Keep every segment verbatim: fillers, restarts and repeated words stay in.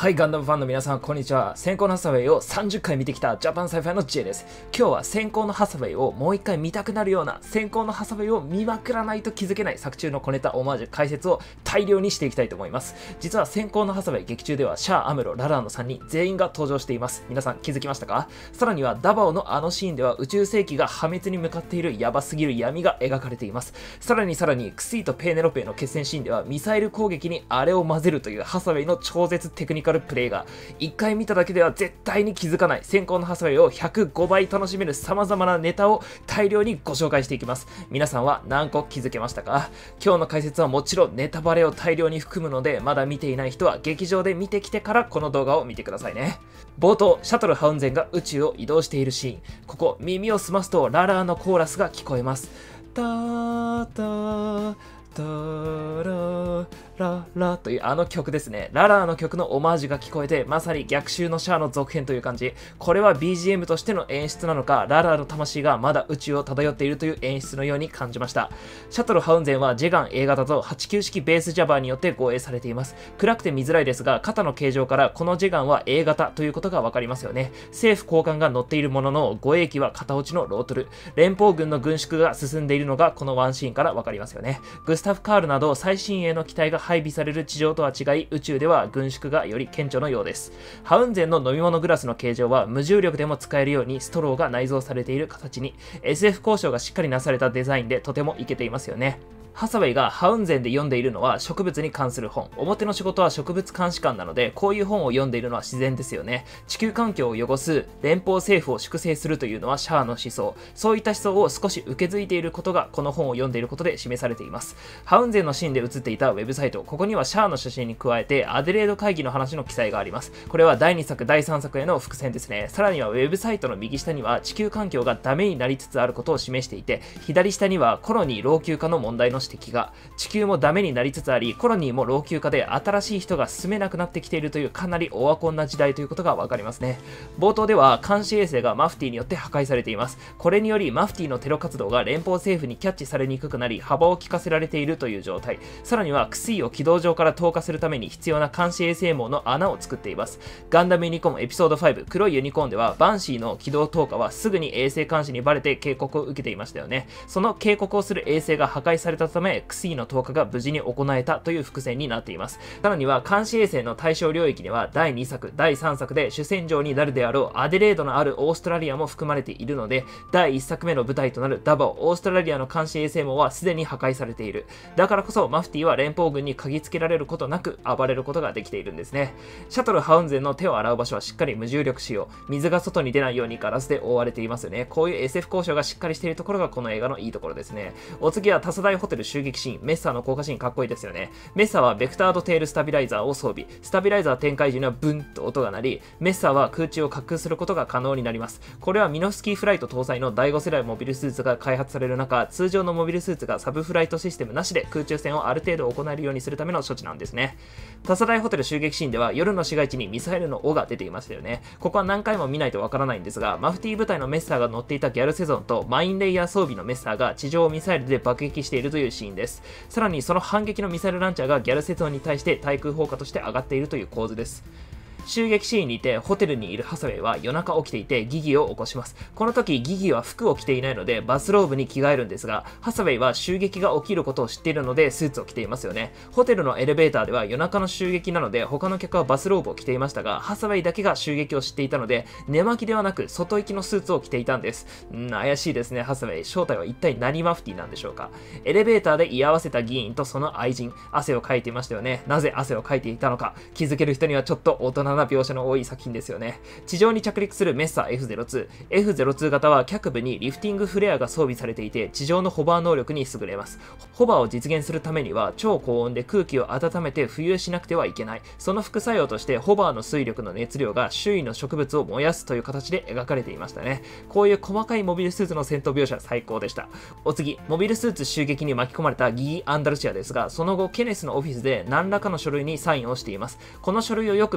はい、ガンダムファンの皆さん、こんにちは。先行のハサウェイをさんじゅっかい見てきたジャパンサイファイの J です。今日は先行のハサウェイをもう一回見たくなるような、先行のハサウェイを見まくらないと気づけない作中の小ネタ、オマージュ、解説を大量にしていきたいと思います。実は先行のハサウェイ劇中では、シャア、アムロ、ララーのさんにん全員が登場しています。皆さん気づきましたか？さらにはダバオのあのシーンでは宇宙世紀が破滅に向かっているヤバすぎる闇が描かれています。さらにさらに、クスイとペーネロペーの決戦シーンでは、ミサイル攻撃にあれを混ぜるというハサウェイの超絶テクニカルプレイが、いっかい見ただけでは絶対に気づかない先行のハサウェイをひゃくごばい楽しめる様々なネタを大量にご紹介していきます。皆さんは何個気づけましたか？今日の解説はもちろんネタバレを大量に含むので、まだ見ていない人は劇場で見てきてからこの動画を見てくださいね。冒頭、シャトルハウンゼンが宇宙を移動しているシーン。ここ、耳を澄ますとララーのコーラスが聞こえます。タータータラララというあの曲ですね。ララーの曲のオマージュが聞こえて、まさに逆襲のシャアの続編という感じ。これは ビージーエム としての演出なのか、ララーの魂がまだ宇宙を漂っているという演出のように感じました。シャトルハウンゼンはジェガン A 型とはちきゅう式ベースジャバーによって護衛されています。暗くて見づらいですが、肩の形状からこのジェガンは A 型ということがわかりますよね。政府高官が乗っているものの、護衛機は片落ちのロートル。連邦軍の軍縮が進んでいるのがこのワンシーンからわかりますよね。グスタフ・カールなど最新鋭の機体が配備される地上とは違い、宇宙では軍縮がより顕著のようです。ハウンゼンの飲み物グラスの形状は無重力でも使えるようにストローが内蔵されている形に、 エスエフ 交渉がしっかりなされたデザインでとてもイケていますよね。ハサウェイがハウンゼンで読んでいるのは植物に関する本。表の仕事は植物監視官なので、こういう本を読んでいるのは自然ですよね。地球環境を汚す、連邦政府を粛清するというのはシャアの思想。そういった思想を少し受け継いでいることがこの本を読んでいることで示されています。ハウンゼンのシーンで映っていたウェブサイト、ここにはシャアの写真に加えてアデレード会議の話の記載があります。これはだいにさく、だいさんさくへの伏線ですね。さらにはウェブサイトの右下には地球環境がダメになりつつあることを示していて、左下にはコロニー老朽化の問題の指摘が。地球もダメになりつつあり、コロニーも老朽化で新しい人が住めなくなってきているというかなりオワコンな時代ということがわかりますね。冒頭では監視衛星がマフティーによって破壊されています。これによりマフティーのテロ活動が連邦政府にキャッチされにくくなり、幅を利かせられているという状態。さらにはクスイを軌道上から投下するために必要な監視衛星網の穴を作っています。ガンダムユニコーンエピソードご黒いユニコーンではバンシーの軌道投下はすぐに衛星監視にバレて警告を受けていましたよね。その警告をする衛星が破壊されたため、クスイの投下が無事に行えたという伏線になっています。さらには監視衛星の対象領域にはだいにさく、だいさんさくで主戦場になるであろうアデレードのあるオーストラリアも含まれているので、だいいっさくめの舞台となるダバオ、オーストラリアの監視衛星網はすでに破壊されている。だからこそマフティーは連邦軍に嗅ぎつけられることなく暴れることができているんですね。シャトルハウンゼンの手を洗う場所はしっかり無重力仕様。水が外に出ないようにガラスで覆われていますよね。こういう エスエフ 交渉がしっかりしているところがこの映画のいいところですね。お次はタサダイホテル襲撃シーン。メッサーの降下シーンかっこいいですよね。メッサーはベクタードテールスタビライザーを装備。スタビライザー展開時にはブンと音が鳴り、メッサーは空中を滑空することが可能になります。これはミノフスキーフライト搭載のだいご世代モビルスーツが開発される中、通常のモビルスーツがサブフライトシステムなしで空中戦をある程度行えるようにするための処置なんですね。タサダイホテル襲撃シーンでは夜の市街地にミサイルの尾が出ていましたよね。ここは何回も見ないとわからないんですが、マフティー部隊のメッサーが乗っていたギャルセゾンとマインレイヤー装備のメッサーが地上をミサイルで爆撃しているというシーンです。さらにその反撃のミサイルランチャーがギャルセゾンに対して対空砲火として上がっているという構図です。襲撃シーンにてホテルにいるハサウェイは夜中起きていてギギを起こします。この時ギギは服を着ていないのでバスローブに着替えるんですが、ハサウェイは襲撃が起きることを知っているのでスーツを着ていますよね。ホテルのエレベーターでは夜中の襲撃なので他の客はバスローブを着ていましたが、ハサウェイだけが襲撃を知っていたので寝巻きではなく外行きのスーツを着ていたんです。んー怪しいですね。ハサウェイ正体は一体何マフティーなんでしょうか。エレベーターで居合わせた議員とその愛人、汗をかいていましたよね。なぜ汗をかいていたのか気づける人にはちょっと大人な描写の多い作品ですよね。地上に着陸するメッサー エフゼロツー。エフゼロツー 型は脚部にリフティングフレアが装備されていて、地上のホバー能力に優れます。ホバーを実現するためには超高温で空気を温めて浮遊しなくてはいけない。その副作用としてホバーの水力の熱量が周囲の植物を燃やすという形で描かれていましたね。こういう細かいモビルスーツの戦闘描写最高でした。お次、モビルスーツ襲撃に巻き込まれたギギ・アンダルシアですが、その後ケネスのオフィスで何らかの書類にサインをしています。この書類をよく見ると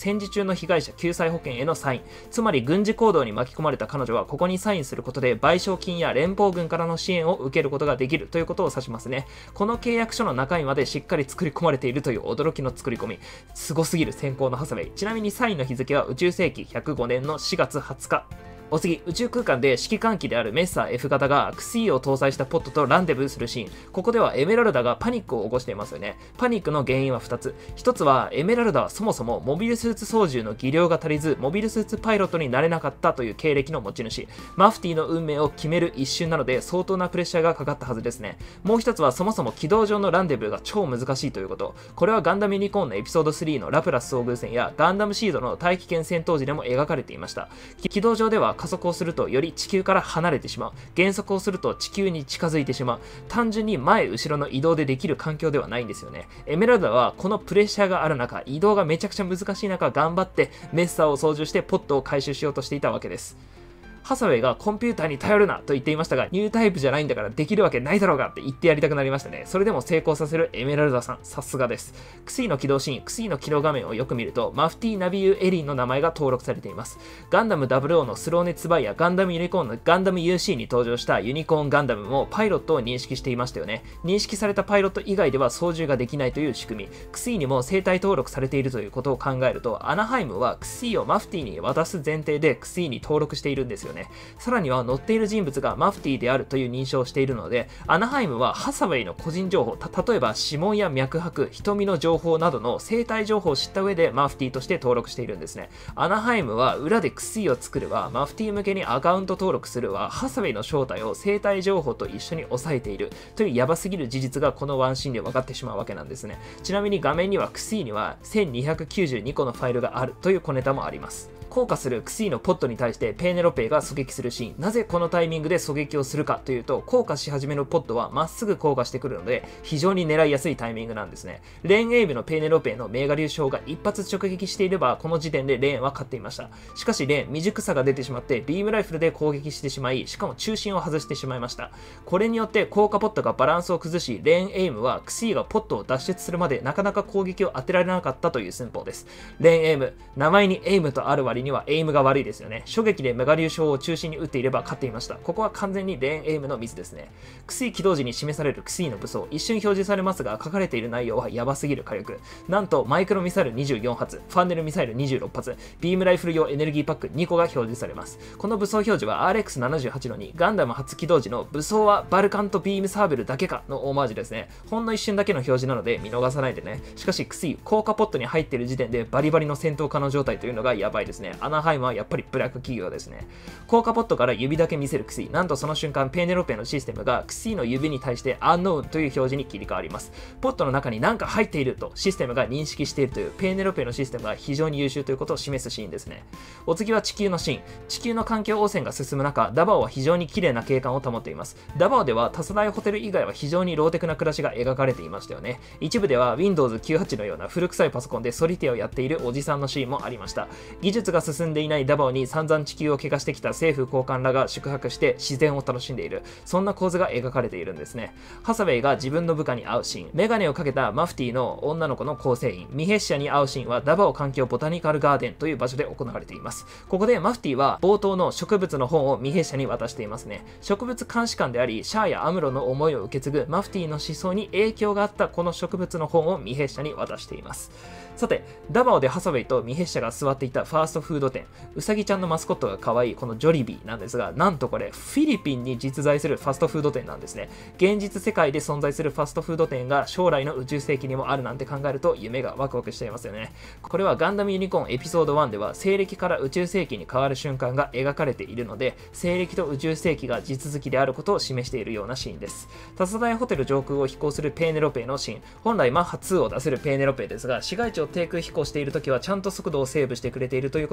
戦時中の被害者救済保険へのサイン、つまり軍事行動に巻き込まれた彼女はここにサインすることで賠償金や連邦軍からの支援を受けることができるということを指しますね。この契約書の中身までしっかり作り込まれているという驚きの作り込み、すごすぎる先行のハサウェイ。ちなみにサインの日付は宇宙世紀ひゃくごねんのしがつはつか。お次、宇宙空間で指揮官機であるメッサー F 型がクスイを搭載したポットとランデブーするシーン。ここではエメラルダがパニックを起こしていますよね。パニックの原因はふたつ。ひとつはエメラルダはそもそもモビルスーツ操縦の技量が足りず、モビルスーツパイロットになれなかったという経歴の持ち主。マフティーの運命を決める一瞬なので相当なプレッシャーがかかったはずですね。もうひとつはそもそも軌道上のランデブーが超難しいということ。これはガンダムユニコーンのエピソードスリーのラプラス遭遇戦やガンダムシードの大気圏戦闘時でも描かれていました。軌道上では加速をするとより地球から離れてしまう。減速をすると地球に近づいてしまう。単純に前後ろの移動でできる環境ではないんですよね。エメラルダはこのプレッシャーがある中、移動がめちゃくちゃ難しい中頑張ってメッサーを操縦してポットを回収しようとしていたわけです。ハサウェイがコンピューターに頼るなと言っていましたが、ニュータイプじゃないんだからできるわけないだろうがって言ってやりたくなりましたね。それでも成功させるエメラルダさん、さすがです。クスイの起動シーン、クスイの起動画面をよく見ると、マフティー・ナビユー・エリンの名前が登録されています。ガンダムダブルオーのスローネッツバイやガンダムユニコーンのガンダム ユーシー に登場したユニコーンガンダムもパイロットを認識していましたよね。認識されたパイロット以外では操縦ができないという仕組み。クスイにも生体登録されているということを考えると、アナハイムはクスイをマフティーに渡す前提でクスイに登録しているんですよね。さらには乗っている人物がマフティーであるという認証をしているので、アナハイムはハサウェイの個人情報、例えば指紋や脈拍、瞳の情報などの生体情報を知った上でマフティーとして登録しているんですね。アナハイムは裏でクスイを作るわ、マフティー向けにアカウント登録するわ、ハサウェイの正体を生体情報と一緒に押さえているというヤバすぎる事実がこのワンシーンで分かってしまうわけなんですね。ちなみに画面にはクスイにはせんにひゃくきゅうじゅうにこのファイルがあるという小ネタもあります。降下するクスイのポットに対してペーネロペイが狙撃するシーン。なぜこのタイミングで狙撃をするかというと、降下し始めのポットはまっすぐ降下してくるので非常に狙いやすいタイミングなんですね。レーンエイムのペーネロペイのメガ粒子が一発直撃していればこの時点でレーンは勝っていました。しかしレーン未熟さが出てしまってビームライフルで攻撃してしまい、しかも中心を外してしまいました。これによって降下ポットがバランスを崩し、レーンエイムはクスイがポットを脱出するまでなかなか攻撃を当てられなかったという寸法です。レーンエイム、名前にエイムとある割にはエイムが悪いですよね。初撃でメガ粒子を中心に撃っていれば勝っていました。ここは完全にレーンエイムのミスですね。クスイ起動時に示されるクスイの武装、一瞬表示されますが書かれている内容はヤバすぎる火力。なんとマイクロミサイルにじゅうよんはつ、ファンネルミサイルにじゅうろっぱつ、ビームライフル用エネルギーパックにこが表示されます。この武装表示は アールエックスななじゅうはち のにガンダム初起動時の武装はバルカンとビームサーベルだけかのオマージュですね。ほんの一瞬だけの表示なので見逃さないでね。しかしクスイ、降下ポットに入っている時点でバリバリの戦闘可能状態というのがヤバいですね。アナハイムはやっぱりブラック企業ですね。降下ポットから指だけ見せるクスイ、なんとその瞬間ペーネロペのシステムがクスイの指に対してアンノーンという表示に切り替わります。ポットの中に何か入っているとシステムが認識しているというペーネロペのシステムが非常に優秀ということを示すシーンですね。お次は地球のシーン。地球の環境汚染が進む中、ダバオは非常に綺麗な景観を保っています。ダバオでは多彩なホテル以外は非常にローテクな暮らしが描かれていましたよね。一部では ウィンドウズきゅうじゅうはち のような古臭いパソコンでソリティアをやっているおじさんのシーンもありました。技術が進んでいないダバオに散々地球を怪我してきた政府高官らが宿泊して自然を楽しんでいる、そんな構図が描かれているんですね。ハサウェイが自分の部下に会うシーン、メガネをかけたマフティーの女の子の構成員ミヘッシャに会うシーンはダバオ環境ボタニカルガーデンという場所で行われています。ここでマフティーは冒頭の植物の本をミヘッシャに渡していますね。植物監視官でありシャアやアムロの思いを受け継ぐマフティーの思想に影響があったこの植物の本をミヘッシャに渡しています。さて、ダバオでハサウェイとミヘッシャが座っていたファーストフード店、ウサギちゃんのマスコットが可愛いこのジョリビーなんですが、なんとこれフィリピンに実在するファストフード店なんですね。現実世界で存在するファストフード店が将来の宇宙世紀にもあるなんて考えると夢がワクワクしちゃいますよね。これはガンダムユニコーンエピソードワンでは西暦から宇宙世紀に変わる瞬間が描かれているので、西暦と宇宙世紀が地続きであることを示しているようなシーンです。タサダイホテル上空を飛行するペーネロペイのシーン、本来マッハツーを出せるペーネロペイですが、市街地を低空飛行している時はちゃんと速度をセーブしてくれているということ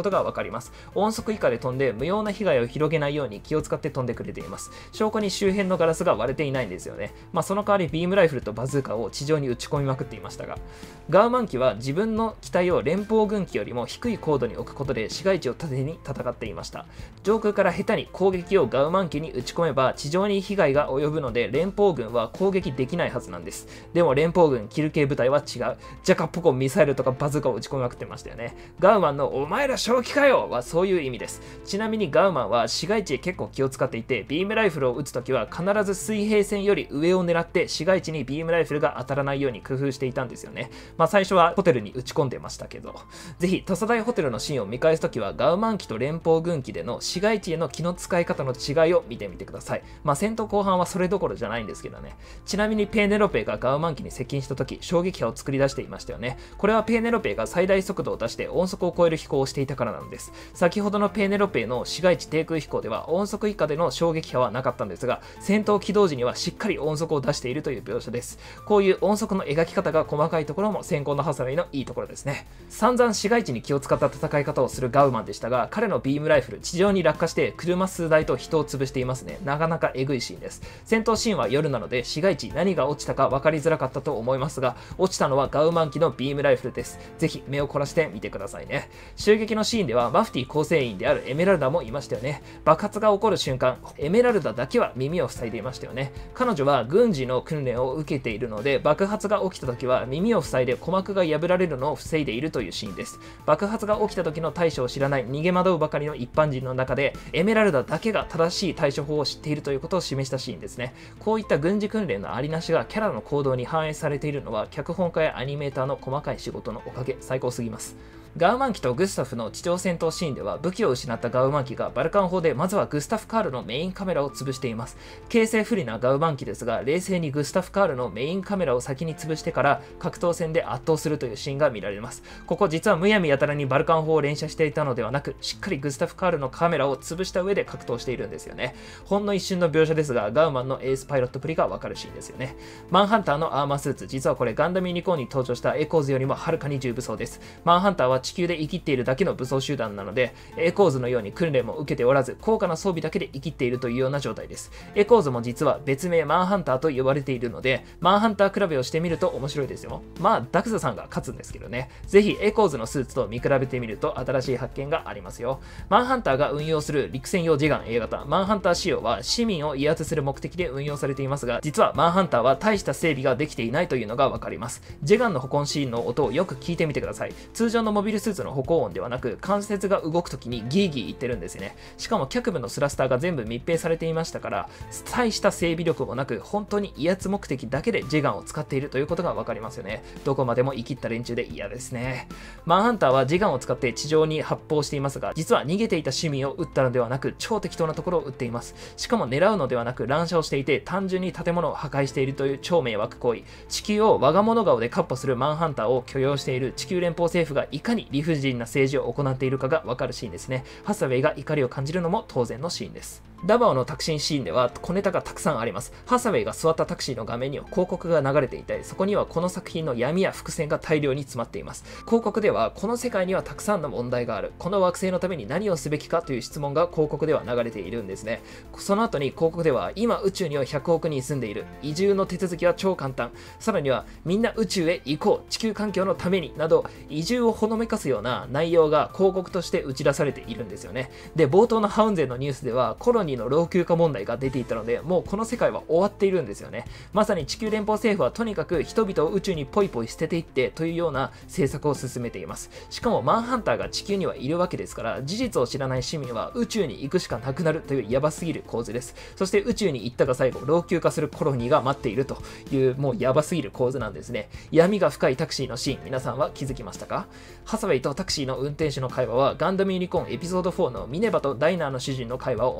ことがわかります。音速以下で飛んで無用な被害を広げないように気を使って飛んでくれています。証拠に周辺のガラスが割れていないんですよね。まあ、その代わりビームライフルとバズーカを地上に撃ち込みまくっていましたが、ガウマン機は自分の機体を連邦軍機よりも低い高度に置くことで市街地を盾に戦っていました。上空から下手に攻撃をガウマン機に撃ち込めば地上に被害が及ぶので連邦軍は攻撃できないはずなんです。でも連邦軍キル系部隊は違う。ジャカポコミサイルとかバズーカを撃ち込みまくってましたよね。ガウマンのお前ら正気かよはそういう意味です。ちなみにガウマンは市街地へ結構気を使っていて、ビームライフルを撃つときは必ず水平線より上を狙って市街地にビームライフルが当たらないように工夫していたんですよね。まあ最初はホテルに撃ち込んでましたけど、ぜひ土佐台ホテルのシーンを見返すときはガウマン機と連邦軍機での市街地への気の使い方の違いを見てみてください。まあ戦闘後半はそれどころじゃないんですけどね。ちなみにペーネロペがガウマン機に接近したとき衝撃波を作り出していましたよね。これはペーネロペが最大速度を出して音速を超える飛行をしていたからなんです。先ほどのペーネロペの市街地低空飛行では音速以下での衝撃波はなかったんですが、戦闘起動時にはしっかり音速を出しているという描写です。こういう音速の描き方が細かいところも先行のハサウェイのいいところですね。散々市街地に気を使った戦い方をするガウマンでしたが、彼のビームライフル地上に落下して車数台と人を潰していますね。なかなかエグいシーンです。戦闘シーンは夜なので市街地何が落ちたか分かりづらかったと思いますが、落ちたのはガウマン機のビームライフルです。ぜひ目を凝らしてみてくださいね。襲撃のシーンではマフティ構成員であるエメラルダもいましたよね。爆発が起こる瞬間、エメラルダだけは耳を塞いでいましたよね。彼女は軍事の訓練を受けているので、爆発が起きた時は耳を塞いで鼓膜が破られるのを防いでいるというシーンです。爆発が起きた時の対処を知らない逃げ惑うばかりの一般人の中で、エメラルダだけが正しい対処法を知っているということを示したシーンですね。こういった軍事訓練のありなしがキャラの行動に反映されているのは脚本家やアニメーターの細かい仕事のおかげ。最高すぎます。ガウマン機とグスタフの地上戦闘シーンでは武器を失ったガウマン機がバルカン砲でまずはグスタフ・カールのメインカメラを潰しています。形勢不利なガウマン機ですが、冷静にグスタフ・カールのメインカメラを先に潰してから格闘戦で圧倒するというシーンが見られます。ここ実はむやみやたらにバルカン砲を連射していたのではなく、しっかりグスタフ・カールのカメラを潰した上で格闘しているんですよね。ほんの一瞬の描写ですが、ガウマンのエースパイロットプリがわかるシーンですよね。マンハンターのアーマースーツ、実はこれガンダムユニコーンに登場したエコーズよりもはるかに重武装です。マンハンターは地球で生きっているだけの武装集団なので、エコーズのように訓練も受けておらず、高価な装備だけで生きっているというような状態です。エコーズも実は別名マンハンターと呼ばれているので、マンハンター比べをしてみると面白いですよ。まあダクザさんが勝つんですけどね。ぜひエコーズのスーツと見比べてみると新しい発見がありますよ。マンハンターが運用する陸戦用ジェガン A 型マンハンター仕様は市民を威圧する目的で運用されていますが、実はマンハンターは大した整備ができていないというのがわかります。ジェガンの歩行シーンの音をよく聞いてみてください。通常のモビルスーツの歩行音ではなく、関節が動くときにギーギー言ってるんですね。しかも脚部のスラスターが全部密閉されていましたから、大した整備力もなく本当に威圧目的だけでジェガンを使っているということがわかりますよね。どこまでも生きった連中で嫌ですね。マンハンターはジェガンを使って地上に発砲していますが、実は逃げていた市民を撃ったのではなく、超適当なところを撃っています。しかも狙うのではなく乱射をしていて、単純に建物を破壊しているという超迷惑行為。地球を我が物顔で闊歩するマンハンターを許容している地球連邦政府がいかに理不尽な政治を行っているかがわかるシーンですね。ハサウェイが怒りを感じるのも当然のシーンです。ダバオのタクシーシーンでは小ネタがたくさんあります。ハサウェイが座ったタクシーの画面には広告が流れていて、そこにはこの作品の闇や伏線が大量に詰まっています。広告ではこの世界にはたくさんの問題がある。この惑星のために何をすべきかという質問が広告では流れているんですね。その後に広告では今宇宙にはひゃくおくにん住んでいる。移住の手続きは超簡単。さらにはみんな宇宙へ行こう。地球環境のためになど移住をほのめかすような内容が広告として打ち出されているんですよね。で、冒頭のハウンゼンのニュースではコロニーの老朽化問題が出ていたので、もうこの世界は終わっているんですよね。まさに地球連邦政府はとにかく人々を宇宙にポイポイ捨てていってというような政策を進めています。しかもマンハンターが地球にはいるわけですから、事実を知らない市民は宇宙に行くしかなくなるというヤバすぎる構図です。そして宇宙に行ったが最後、老朽化するコロニーが待っているというもうヤバすぎる構図なんですね。闇が深いタクシーのシーン、皆さんは気づきましたか？ハサウェイとタクシーの運転手の会話はガンダムユニコーンエピソードフォーのミネバとダイナーの主人の会話を思い出します。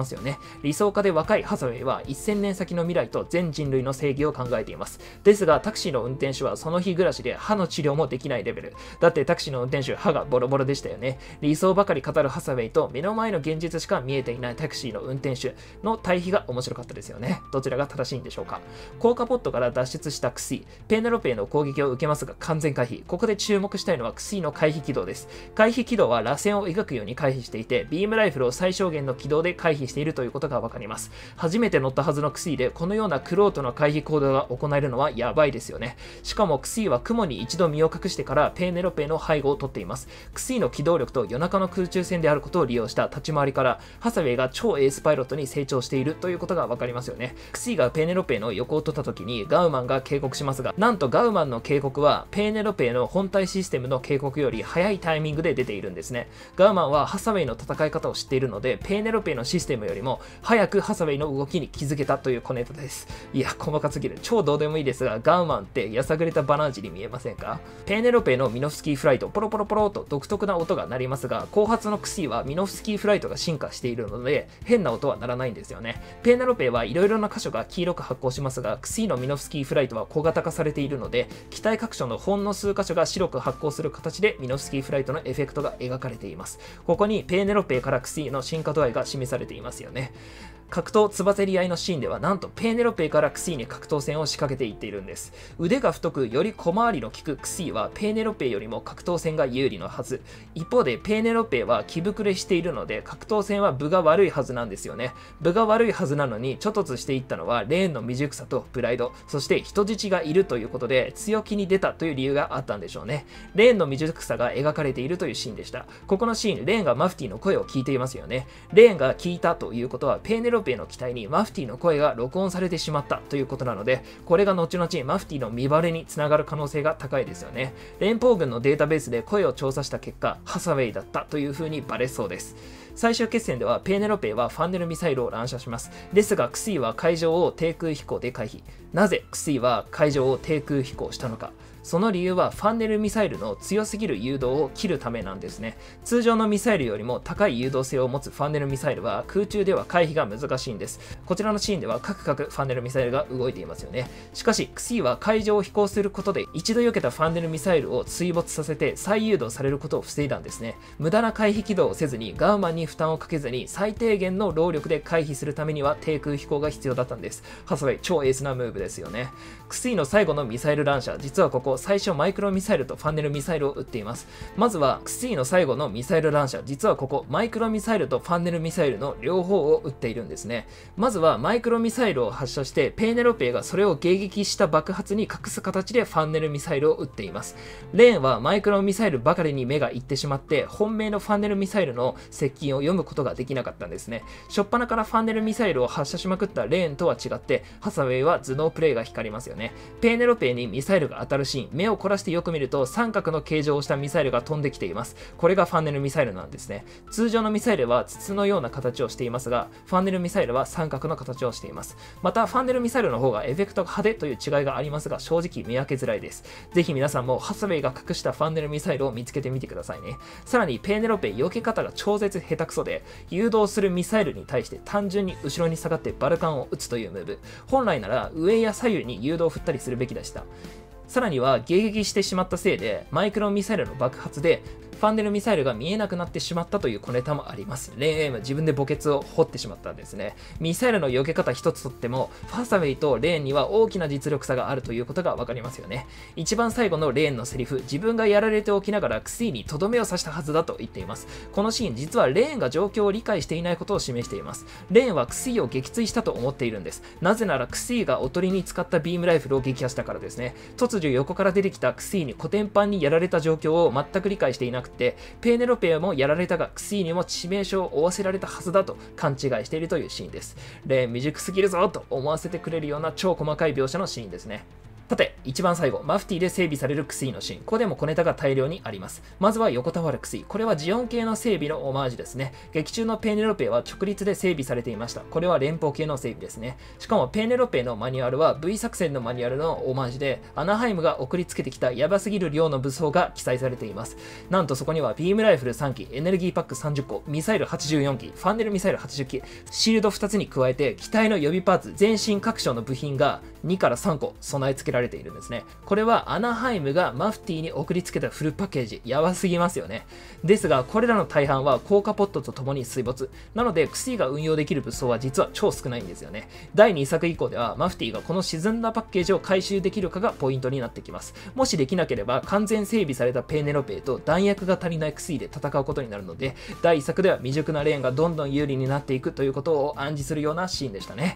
ますよね。理想家で若いハサウェイはせんねん先の未来と全人類の正義を考えています。ですがタクシーの運転手はその日暮らしで歯の治療もできないレベル。だってタクシーの運転手歯がボロボロでしたよね。理想ばかり語るハサウェイと目の前の現実しか見えていないタクシーの運転手の対比が面白かったですよね。どちらが正しいんでしょうか。高架ポットから脱出したクスイ、ペーネロペへの攻撃を受けますが完全回避。ここで注目したいのはクスイの回避軌道です。回避軌道は螺旋を描くように回避していて、ビームライフルを最小限の軌道で回避しているということがわかります。初めて乗ったはずのクスイでこのようなクロートの回避行動が行えるのはやばいですよね。しかもクスイは雲に一度身を隠してからペーネロペの背後を取っています。クスイの機動力と夜中の空中戦であることを利用した立ち回りからハサウェイが超エースパイロットに成長しているということがわかりますよね。クスイがペーネロペの横を取った時にガウマンが警告しますが、なんとガウマンの警告はペーネロペの本体システムの警告より早いタイミングで出ているんですね。ガウマンはハサウェイの戦い方を知っているのでペーネロペのシステムよりも早くハサウェイの動きに気づけたという小ネタです。いや細かすぎる。超どうでもいいですが、ガウマンってやさぐれたバナージに見えませんか。ペーネロペのミノフスキーフライト、ポロポロポロと独特な音が鳴りますが、後発のクスイはミノフスキーフライトが進化しているので変な音は鳴らないんですよね。ペーネロペはいろいろな箇所が黄色く発光しますが、クスイのミノフスキーフライトは小型化されているので機体各所のほんの数箇所が白く発光する形でミノフスキーフライトのエフェクトが描かれています。ここにペーネロペからクスイの進化度合いが示されていますよね。格闘つばぜり合いのシーンではなんとペーネロペからクスイに格闘戦を仕掛けていっているんです。腕が太くより小回りの利くクスイはペーネロペよりも格闘戦が有利のはず。一方でペーネロペは気膨れしているので格闘戦は分が悪いはずなんですよね。分が悪いはずなのにちょ突していったのはレーンの未熟さとプライド、そして人質がいるということで強気に出たという理由があったんでしょうね。レーンの未熟さが描かれているというシーンでした。ここのシーン、レーンがマフティーの声を聞いていますよね。レーンが聞いたということはペーネロペの機体にマフティーの声が録音されてしまったということなので、これが後々マフティーの身バレにつながる可能性が高いですよね。連邦軍のデータベースで声を調査した結果、ハサウェイだったという風にバレそうです。最終決戦ではペーネロペはファンネルミサイルを乱射します。ですがクスイは海上を低空飛行で回避。なぜクスイは海上を低空飛行したのか。その理由はファンネルミサイルの強すぎる誘導を切るためなんですね。通常のミサイルよりも高い誘導性を持つファンネルミサイルは空中では回避が難しいんです。こちらのシーンではカクカクファンネルミサイルが動いていますよね。しかしクスイは海上を飛行することで一度避けたファンネルミサイルを追没させて再誘導されることを防いだんですね。無駄な回避軌道をせずにガウマンに負担をかけずに最低限の労力で回避するためには低空飛行が必要だったんです。ハサウェイ超エースなムーブですよね。クスイの最後のミサイル乱射、実はここ最初マイクロミサイルとファンネルミサイルを撃っています。まずはクスイの最後のミサイル乱射、実はここマイクロミサイルとファンネルミサイルの両方を撃っているんですね。まずはマイクロミサイルを発射してペーネロペがそれを迎撃した爆発に隠す形でファンネルミサイルを撃っています。レーンはマイクロミサイルばかりに目がいってしまって本命のファンネルミサイルの接近を読むことができなかったんですね。初っ端からファンネルミサイルを発射しまくったレーンとは違ってハサウェイは頭脳プレイが光りますよね。ペーネロペにミサイルが当たるシーン、目を凝らしてよく見ると三角の形状をしたミサイルが飛んできています。これがファンネルミサイルなんですね。通常のミサイルは筒のような形をしていますが、ファンネルミサイルは三角の形をしています。またファンネルミサイルの方がエフェクトが派手という違いがありますが、正直見分けづらいです。ぜひ皆さんもハサウェイが隠したファンネルミサイルを見つけてみてくださいね。さらにペーネロペ避け方が超絶下手くそで、誘導するミサイルに対して単純に後ろに下がってバルカンを撃つというムーブ。本来なら上や左右に誘導を振ったりするべきでした。さらには迎撃してしまったせいでマイクロミサイルの爆発でファンネルミサイルが見えなくなってしまったという小ネタもあります。レーンエイム、自分で墓穴を掘ってしまったんですね。ミサイルの避け方一つとってもファサウェイとレーンには大きな実力差があるということが分かりますよね。一番最後のレーンのセリフ、自分がやられておきながらクスイにとどめを刺したはずだと言っています。このシーン、実はレーンが状況を理解していないことを示しています。レーンはクスイを撃墜したと思っているんです。なぜならクスイがおとりに使ったビームライフルを撃破したからですね。突如横から出てきたクスイにコテンパンにやられた状況を全く理解していなくて、ペーネロペもやられたがクスイにも致命傷を負わせられたはずだと勘違いしているというシーンです。レーン未熟すぎるぞと思わせてくれるような超細かい描写のシーンですね。 さて、一番最後、マフティーで整備される薬のシーン。ここでも小ネタが大量にあります。まずは横たわる薬。これはジオン系の整備のオマージュですね。劇中のペーネロペは直立で整備されていました。これは連邦系の整備ですね。しかもペーネロペのマニュアルは V 作戦のマニュアルのオマージュで、アナハイムが送りつけてきたヤバすぎる量の武装が記載されています。なんとそこにはビームライフルさんき、エネルギーパックさんじゅっこ、ミサイルはちじゅうよんき、ファンネルミサイルはちじゅっき、シールドふたつに加えて、機体の予備パーツ、全身各所の部品がにからさんこ備え付けられているんですね。これはアナハイムがマフティーに送りつけたフルパッケージ、やばすぎますよね。ですが、これらの大半は効果ポットとともに水没。なので、薬が運用できる武装は実は超少ないんですよね。だいにさく以降では、マフティーがこの沈んだパッケージを回収できるかがポイントになってきます。もしできなければ、完全整備されたペーネロペイと弾薬が足りない薬で戦うことになるので、だいいっさくでは未熟なレーンがどんどん有利になっていくということを暗示するようなシーンでしたね。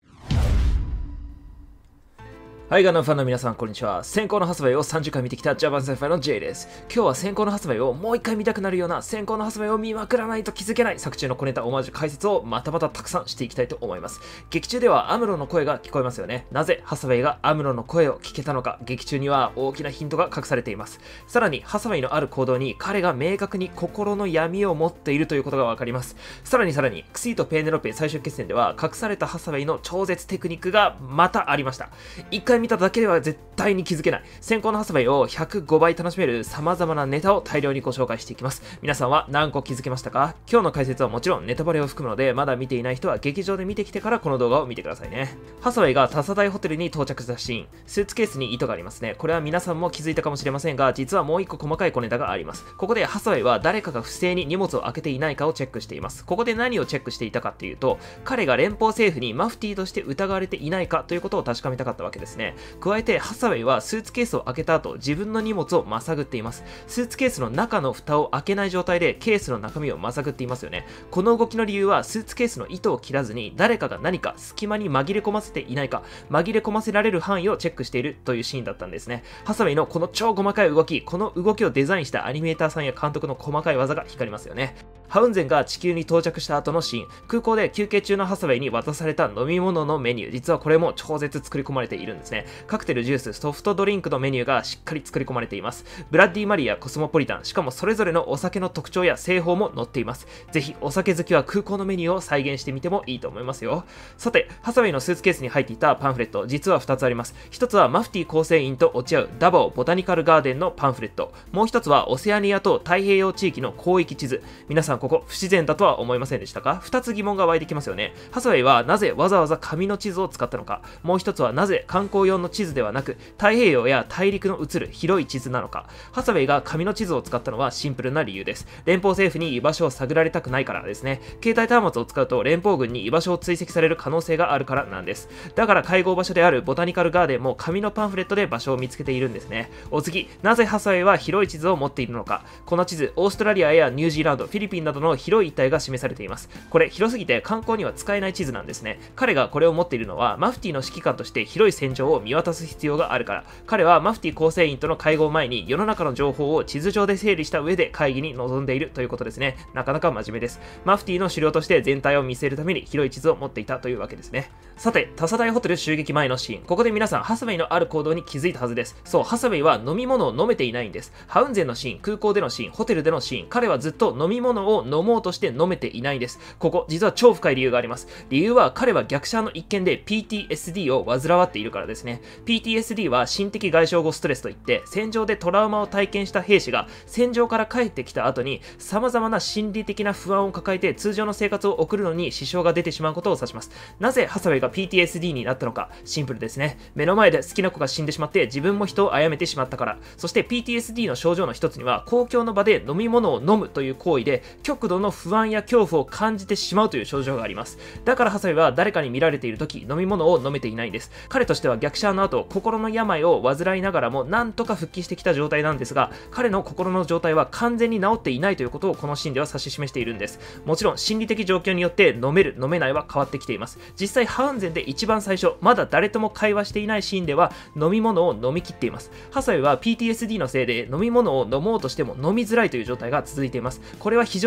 はい、ガンダムファンの皆さん、こんにちは。先行の発売をさんじゅっかい見てきたジャパンサイファイの J です。今日は先行の発売をもういっかい見たくなるような先行の発売を見まくらないと気づけない作中の小ネタオマージュ解説をまたまたたくさんしていきたいと思います。劇中ではアムロの声が聞こえますよね。なぜハサウェイがアムロの声を聞けたのか、劇中には大きなヒントが隠されています。さらに、ハサウェイのある行動に彼が明確に心の闇を持っているということがわかります。さらにさらに、クスイとペーネロペ最終決戦では隠されたハサウェイの超絶テクニックがまたありました。いっかい見ただけでは絶対絶対に気づけない先行の発売をひゃくごばい楽しめる様々なネタを大量にご紹介していきます。皆さんは何個気づけましたか？今日の解説はもちろんネタバレを含むので、まだ見ていない人は劇場で見てきてからこの動画を見てくださいね。ハサウェイがタサダイホテルに到着したシーン、スーツケースに糸がありますね。これは皆さんも気づいたかもしれませんが、実はもう一個細かい小ネタがあります。ここでハサウェイは誰かが不正に荷物を開けていないかをチェックしています。ここで何をチェックしていたかっていうと、彼が連邦政府にマフティーとして疑われていないかということを確かめたかったわけですね。加えてハサウェイはスーツケースを開けた後、自分の荷物をまさぐっています。スーツケースの中の蓋を開けない状態でケースの中身をまさぐっていますよね。この動きの理由は、スーツケースの糸を切らずに誰かが何か隙間に紛れ込ませていないか、紛れ込ませられる範囲をチェックしているというシーンだったんですね。ハサウェイのこの超細かい動き、この動きをデザインしたアニメーターさんや監督の細かい技が光りますよね。ハウンゼンが地球に到着した後のシーン、空港で休憩中のハサウェイに渡された飲み物のメニュー、実はこれも超絶作り込まれているんですね。カクテル、ジュース、ソフトドリンクのメニューがしっかり作り込まれています。ブラッディマリーやコスモポリタン、しかもそれぞれのお酒の特徴や製法も載っています。ぜひお酒好きは空港のメニューを再現してみてもいいと思いますよ。さて、ハサウェイのスーツケースに入っていたパンフレット、実はふたつあります。ひとつはマフティ構成員と落ち合うダバオボタニカルガーデンのパンフレット、もうひとつはオセアニアと太平洋地域の広域地図。皆さんここ不自然だとは思いませんでしたか？ふたつ疑問が湧いてきますよね。ハサウェイはなぜわざわざ紙の地図を使ったのか、もうひとつはなぜ観光用の地図ではなく太平洋や大陸の映る広い地図なのか。ハサウェイが紙の地図を使ったのはシンプルな理由です。連邦政府に居場所を探られたくないからですね。携帯端末を使うと連邦軍に居場所を追跡される可能性があるからなんです。だから会合場所であるボタニカルガーデンも紙のパンフレットで場所を見つけているんですね。お次、なぜハサウェイは広い地図を持っているのか。この地図、オーストラリアやニュージーランド、フィリピンなどの広い一帯が示されています。これ広すぎて観光には使えない地図なんですね。彼がこれを持っているのはマフティの指揮官として広い戦場を見渡す必要があるから。彼はマフティ構成員との会合前に世の中の情報を地図上で整理した上で会議に臨んでいるということですね。なかなか真面目です。マフティの狩猟として全体を見せるために広い地図を持っていたというわけですね。さて、タサダイホテル襲撃前のシーン、ここで皆さんハサウェイのある行動に気づいたはずです。そう、ハサウェイは飲み物を飲めていないんです。ハウンゼンのシーン、空港でのシーン、ホテルでのシーン、彼はずっと飲み物を飲もうとして飲めていないんです。ここ実は超深い理由があります。理由は彼は逆シャアの一件で ピーティーエスディー を患わっているからですね。 ピーティーエスディー は心的外傷後ストレスといって、戦場でトラウマを体験した兵士が戦場から帰ってきた後に様々な心理的な不安を抱えて通常の生活を送るのに支障が出てしまうことを指します。なぜハサウェイが ピーティーエスディー になったのか、シンプルですね。目の前で好きな子が死んでしまって自分も人を殺めてしまったから。そして ピーティーエスディー の症状の一つには、公共の場で飲み物を飲むという行為で極度の不安や恐怖を感じてしまうという症状があります。だからハサウェイは誰かに見られている時、飲み物を飲めていないんです。彼としては逆シャアの後、心の病を患いながらもなんとか復帰してきた状態なんですが、彼の心の状態は完全に治っていないということをこのシーンでは指し示しているんです。もちろん心理的状況によって飲める飲めないは変わってきています。実際ハウンゼンで一番最初、まだ誰とも会話していないシーンでは飲み物を飲み切っています。ハサウェイは ピーティーエスディー のせいで飲み物を飲もうとしても飲みづらいという状態が続いています。これは非常に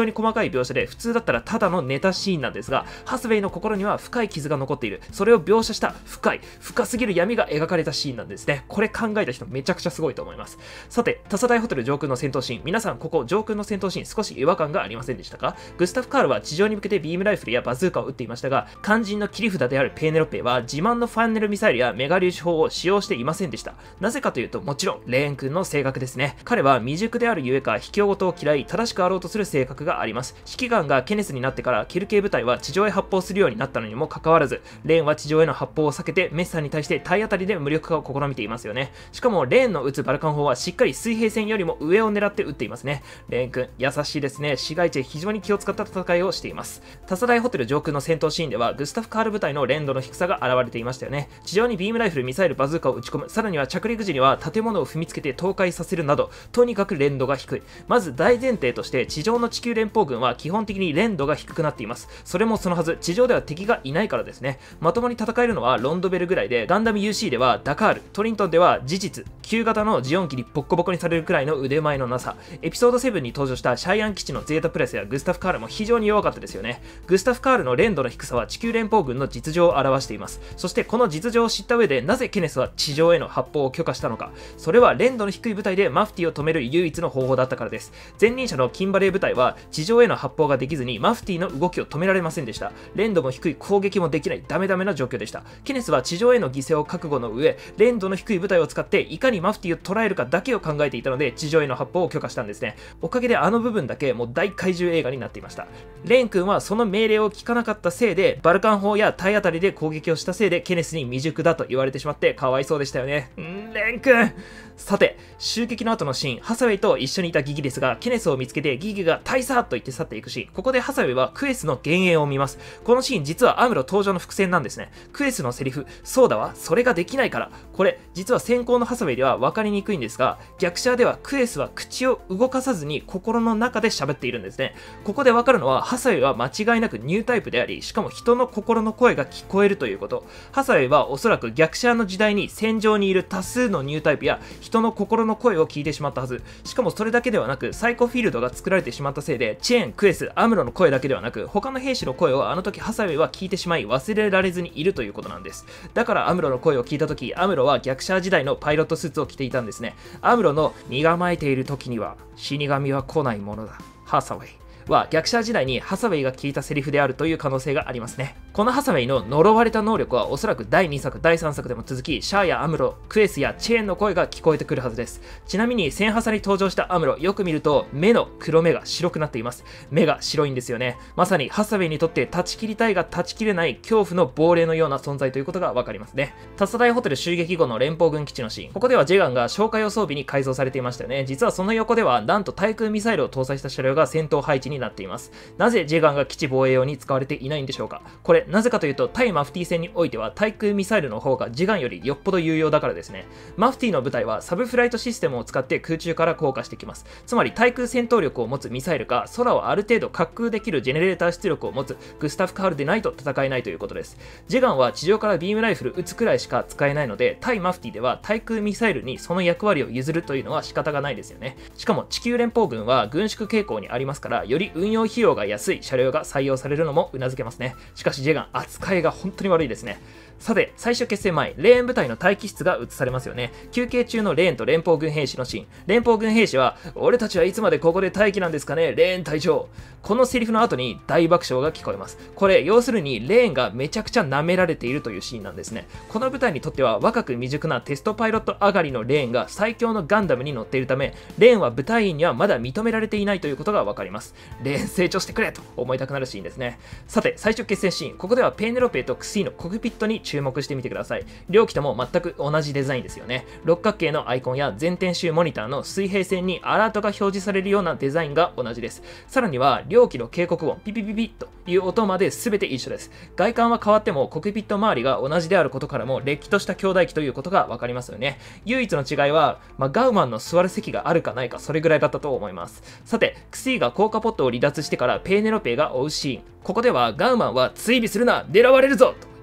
に細かい描写で普通だったらただのネタシーンなんですが、ハサウェイの心には深い傷が残っている。それを描写した深い、深すぎる闇が描かれたシーンなんですね。これ考えた人めちゃくちゃすごいと思います。さて、タサ大ホテル上空の戦闘シーン、皆さんここ上空の戦闘シーン少し違和感がありませんでしたか？グスタフ・カールは地上に向けてビームライフルやバズーカを撃っていましたが、肝心の切り札であるペーネロペは自慢のファンネルミサイルやメガ粒子砲を使用していませんでした。なぜかというと、もちろんレーン君の性格ですね。彼は未熟であるゆえか、卑怯事を嫌い、正しくあろうとする性格があります。指揮官がケネスになってからキル系部隊は地上へ発砲するようになったのにもかかわらず、レーンは地上への発砲を避けてメッサーに対して体当たりで無力化を試みていますよね。しかもレーンの撃つバルカン砲はしっかり水平線よりも上を狙って撃っていますね。レーン君優しいですね。市街地へ非常に気を使った戦いをしています。タサ大ホテル上空の戦闘シーンではグスタフ・カール部隊の連度の低さが現れていましたよね。地上にビームライフル、ミサイル、バズーカを撃ち込む、さらには着陸時には建物を踏みつけて倒壊させるなど、とにかく連度が低い。まず大前提として地上の地球連邦軍は基本的に連度が低くなっています。それもそのはず、地上では敵がいないからですね。まともに戦えるのはロンドベルぐらいで、ガンダム ユーシー ではダカール、トリントンでは事実、旧型のジオン機にボッコボコにされるくらいの腕前のなさ。エピソードセブンに登場したシャイアン基地のゼータプラスやグスタフ・カールも非常に弱かったですよね。グスタフ・カールの連度の低さは地球連邦軍の実情を表しています。そしてこの実情を知った上で、なぜケネスは地上への発砲を許可したのか。それは連度の低い部隊でマフティを止める唯一の方法だったからです。前任者のキンバレー部隊は地上への発砲ができずにマフティの動きを止められませんでした。連度も低い、攻撃もできない、ダメダメな状況でした。ケネスは地上への犠牲を覚悟の上、連度の低い部隊を使っていかにマフティを捉えるかだけを考えていたので、地上への発砲を許可したんですね。おかげであの部分だけもう大怪獣映画になっていました。レーン君はその命令を聞かなかったせいで、バルカン砲や体当たりで攻撃をしたせいでケネスに未熟だと言われてしまってかわいそうでしたよね。んー、レーン君。さて、襲撃の後のシーン、ハサウェイと一緒にいたギギですが、ケネスを見つけてギギが大佐と言って去っていくシーン。ここでハサウェイはクエスの幻影を見ます。このシーン実はアムロ登場の伏線なんですね。クエスのセリフ、そうだわ、それができないから。これ、実は先行のハサウェイでは分かりにくいんですが、逆シャアではクエスは口を動かさずに心の中で喋っているんですね。ここで分かるのは、ハサウェイは間違いなくニュータイプであり、しかも人の心の声が聞こえるということ。ハサウェイはおそらく逆シャアの時代に戦場にいる多数のニュータイプや人の心の声を聞いてしまったはず。しかもそれだけではなく、サイコフィールドが作られてしまったせいで、チェーン、クエス、アムロの声だけではなく、他の兵士の声をあの時ハサウェイは聞いてしまい忘れられずにいるということなんです。だからアムロの声を聞いた時、アムロは逆シャア時代のパイロットスーツを着ていたんですね。アムロの身構えている時には死神は来ないものだ、ハサウェイは逆シャア時代にハサウェイが聞いたセリフであるという可能性がありますね。このハサウェイの呪われた能力はおそらくだいにさく、だいさんさくでも続き、シャアやアムロ、クエスやチェーンの声が聞こえてくるはずです。ちなみにセンハサに登場したアムロ、よく見ると目の黒目が白くなっています。目が白いんですよね。まさにハサウェイにとって断ち切りたいが断ち切れない恐怖の亡霊のような存在ということがわかりますね。タサ大ホテル襲撃後の連邦軍基地のシーン、ここではジェガンが消火用装備に改造されていましたよね。実はその横ではなんと対空ミサイルを搭載した車両が戦闘配置になっています。なぜジェガンが基地防衛用に使われていないんでしょうか。これなぜかというと、対マフティ戦においては対空ミサイルの方がジェガンよりよっぽど有用だからですね。マフティの部隊はサブフライトシステムを使って空中から降下してきます。つまり対空戦闘力を持つミサイルか、空をある程度滑空できるジェネレーター出力を持つグスタフ・カールでないと戦えないということです。ジェガンは地上からビームライフル撃つくらいしか使えないので、対マフティでは対空ミサイルにその役割を譲るというのは仕方がないですよね。しかも地球連邦軍は軍縮傾向にありますから、より運用費用が安い車両が採用されるのも頷けますね。しかしジェガン扱いが本当に悪いですね。さて、最終決戦前、レーン部隊の待機室が映されますよね。休憩中のレーンと連邦軍兵士のシーン。連邦軍兵士は、俺たちはいつまでここで待機なんですかね、レーン隊長。このセリフの後に大爆笑が聞こえます。これ、要するにレーンがめちゃくちゃ舐められているというシーンなんですね。この部隊にとっては若く未熟なテストパイロット上がりのレーンが最強のガンダムに乗っているため、レーンは部隊員にはまだ認められていないということがわかります。レーン成長してくれと思いたくなるシーンですね。さて、最終決戦シーン。ここではペーネロペとクスイのコクピットに注目してみてください。両機とも全く同じデザインですよね。六角形のアイコンや全天周モニターの水平線にアラートが表示されるようなデザインが同じです。さらには両機の警告音ピピピピッという音まで全て一緒です。外観は変わってもコクピット周りが同じであることからも、れっきとした兄弟機ということが分かりますよね。唯一の違いは、まあ、ガウマンの座る席があるかないか、それぐらいだったと思います。さて、クスイが効果ポットを離脱してからペーネロペが追うシーン。ここではガウマンは追尾するな、狙われるぞと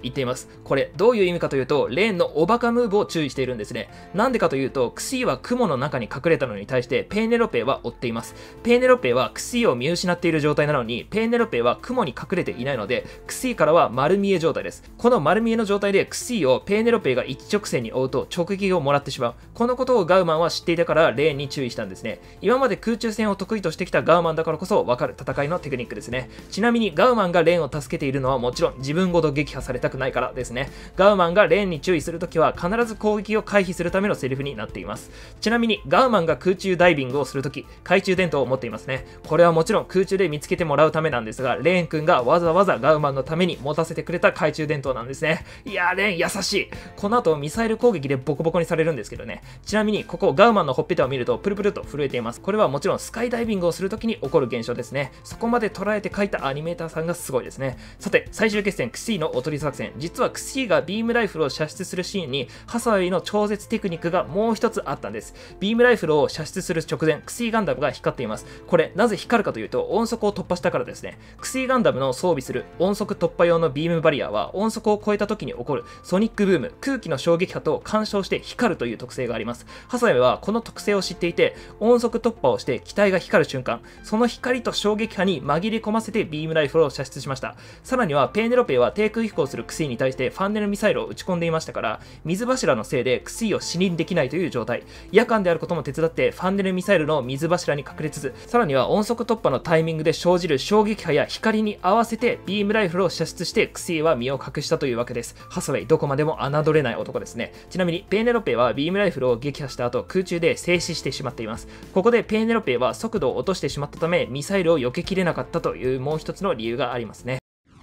言っています。これどういう意味かというと、レーンのおバカムーブを注意しているんですね。なんでかというと、クシーは雲の中に隠れたのに対してペーネロペは追っています。ペーネロペはクシーを見失っている状態なのに、ペーネロペは雲に隠れていないので、クシーからは丸見え状態です。この丸見えの状態でクシーをペーネロペが一直線に追うと直撃をもらってしまう。このことをガウマンは知っていたからレーンに注意したんですね。今まで空中戦を得意としてきたガウマンだからこそ分かる戦いのテクニックですね。ちなみにガウマンがレーンを助けているのはもちろん自分ごと撃破されたくないからですね。ガウマンがレーンに注意するときは必ず攻撃を回避するためのセリフになっています。ちなみにガウマンが空中ダイビングをするとき、懐中電灯を持っていますね。これはもちろん空中で見つけてもらうためなんですが、レーン君がわざわざガウマンのために持たせてくれた懐中電灯なんですね。いやー、レーン優しい。この後ミサイル攻撃でボコボコにされるんですけどね。ちなみにここガウマンのほっぺたを見るとプルプルと震えています。これはもちろんスカイダイビングをするときに起こる現象ですね。そこまで捉えて描いたアニメーターさんがすごいですね。さて、最終決戦クシーのおとり作戦。実はクシーがビームライフルを射出するシーンにハサウェイの超絶テクニックがもう一つあったんです。ビームライフルを射出する直前、クシーガンダムが光っています。これなぜ光るかというと、音速を突破したからですね。クシーガンダムの装備する音速突破用のビームバリアは音速を超えた時に起こるソニックブーム、空気の衝撃波と干渉して光るという特性があります。ハサウェイはこの特性を知っていて、音速突破をして機体が光る瞬間、その光と衝撃波に紛れ込ませてビームライフルを射出しました。さらにはペーネロペは低空飛行するクシーに対してファンネルミサイルを撃ち込んでいましたから、水柱のせいでクシーを死にできないという状態。夜間であることも手伝ってファンネルミサイルの水柱に隠れつつ、さらには音速突破のタイミングで生じる衝撃波や光に合わせてビームライフルを射出してクシーは身を隠したというわけです。ハサウェイどこまでも侮れない男ですね。ちなみにペーネロペはビームライフルを撃破した後空中で静止してしまっています。ここでペーネロペは速度を落としてしまったためミサイルを避けきれなかったというもう一つの理由がありますね。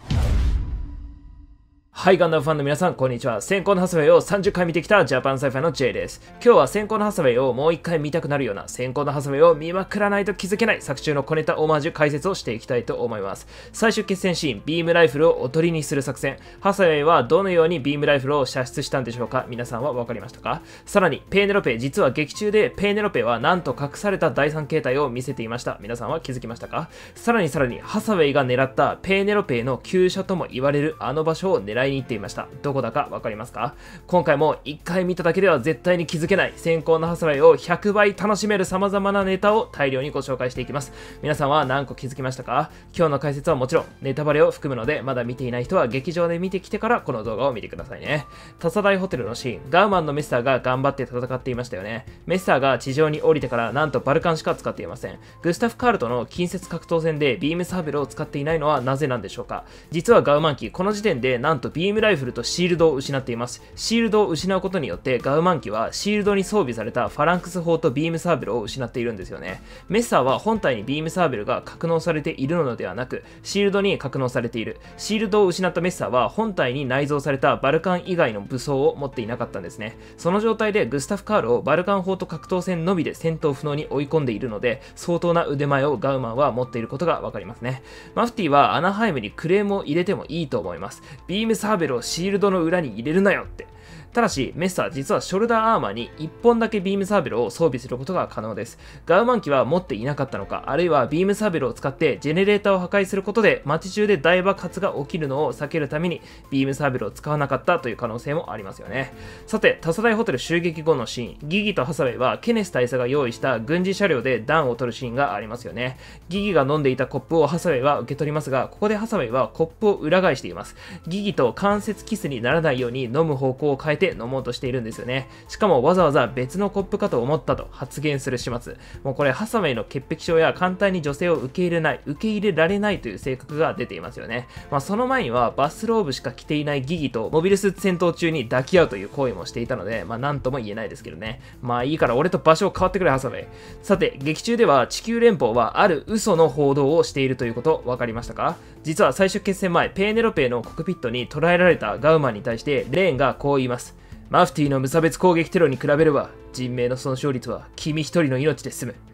はい、ガンダムファンの皆さん、こんにちは。先行のハサウェイをさんじゅっかい見てきたジャパンサイファーの J です。今日は先行のハサウェイをもういっかい見たくなるような、先行のハサウェイを見まくらないと気づけない作中の小ネタオマージュ解説をしていきたいと思います。最終決戦シーン、ビームライフルをおとりにする作戦。ハサウェイはどのようにビームライフルを射出したんでしょうか？皆さんは分かりましたか？さらに、ペーネロペ、実は劇中でペーネロペはなんと隠された第三形態を見せていました。皆さんは気づきましたか？さらにさらに、ハサウェイが狙ったペーネロペの急所とも言われるあの場所を狙いに行っていました。どこだか分かりますか？今回もいっかい見ただけでは絶対に気づけない先行のハサウェイをひゃくばい楽しめる様々なネタを大量にご紹介していきます。皆さんは何個気づきましたか？今日の解説はもちろんネタバレを含むので、まだ見ていない人は劇場で見てきてからこの動画を見てくださいね。タサダイホテルのシーン、ガウマンのメッサーが頑張って戦っていましたよね。メッサーが地上に降りてからなんとバルカンしか使っていません。グスタフ・カールとの近接格闘戦でビームサーベルを使っていないのはなぜなんでしょうか？実はガウマン機、この時点でなんとビームライフルとシールドを失っています。シールドを失うことによってガウマン機はシールドに装備されたファランクス砲とビームサーベルを失っているんですよね。メッサーは本体にビームサーベルが格納されているのではなく、シールドに格納されている。シールドを失ったメッサーは本体に内蔵されたバルカン以外の武装を持っていなかったんですね。その状態でグスタフ・カールをバルカン砲と格闘戦のみで戦闘不能に追い込んでいるので、相当な腕前をガウマンは持っていることがわかりますね。マフティーはアナハイムにクレームを入れてもいいと思います。ビームサーベルをシールドの裏に入れるなよって。ただし、メッサー実はショルダーアーマーにいっぽんだけビームサーベルを装備することが可能です。ガウマン機は持っていなかったのか、あるいはビームサーベルを使ってジェネレーターを破壊することで街中で大爆発が起きるのを避けるためにビームサーベルを使わなかったという可能性もありますよね。さて、タサダイホテル襲撃後のシーン、ギギとハサウェイはケネス大佐が用意した軍事車両で暖を取るシーンがありますよね。ギギが飲んでいたコップをハサウェイは受け取りますが、ここでハサウェイはコップを裏返しています。ギギと間接キスにならないように飲む方向を変えて飲もうとしているんですですよね。しかもわざわざ別のコップかと思ったと発言する始末。もうこれハサウェイの潔癖症や簡単に女性を受け入れない、受け入れられないという性格が出ていますよね。まあその前にはバスローブしか着ていないギギとモビルスーツ戦闘中に抱き合うという行為もしていたので、まあなんとも言えないですけどね。まあいいから俺と場所を変わってくれハサウェイ。さて、劇中では地球連邦はある嘘の報道をしているということ分かりましたか？実は最終決戦前、ペーネロペのコックピットに捕らえられたガウマンに対してレーンがこう言います。マフティーの無差別攻撃テロに比べれば人命の損傷率は君一人の命で済む。